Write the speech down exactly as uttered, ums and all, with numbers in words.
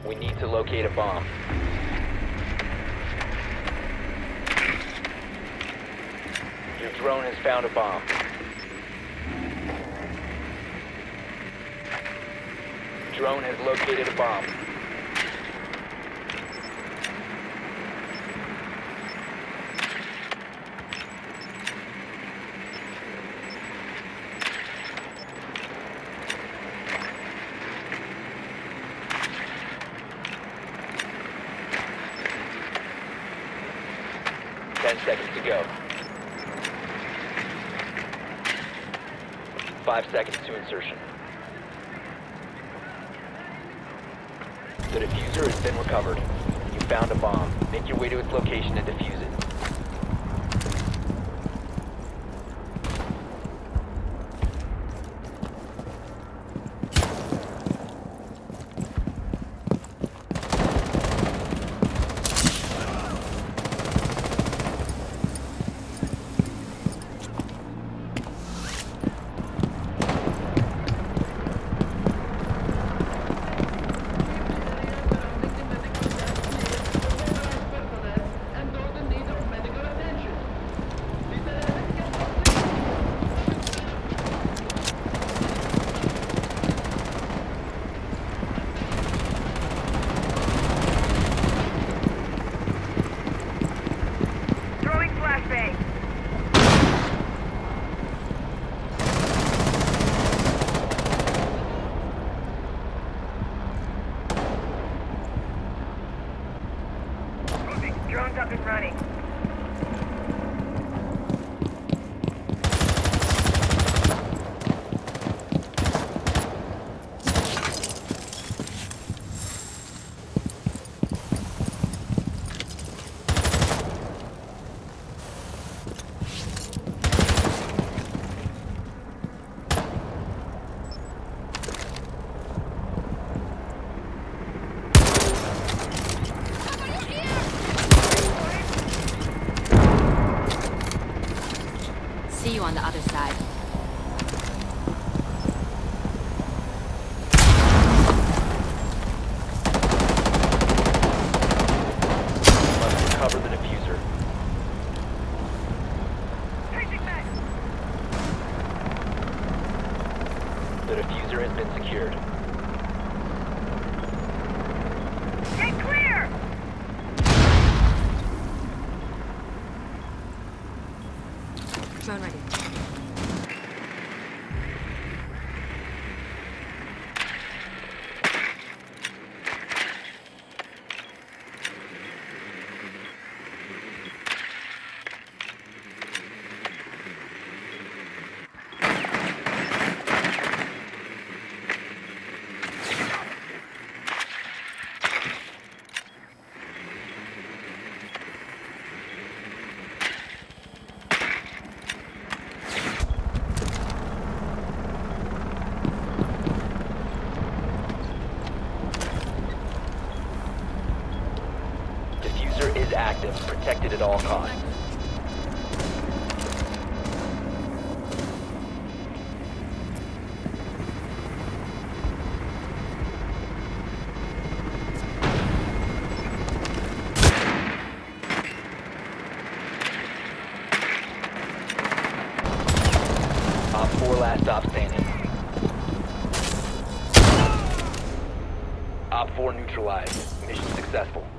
We need to locate a bomb. Your drone has found a bomb. Drone has located a bomb. Ten seconds to go. Five seconds to insertion. The diffuser has been recovered. You found a bomb. Make your way to its location and defuse it. Drone's up and running. See you on the other side. Must recover the diffuser. The diffuser has been secured. Get clear! Drone ready. Diffuser is active, protected at all costs. Op four last stop standing. Op four neutralized. Mission successful.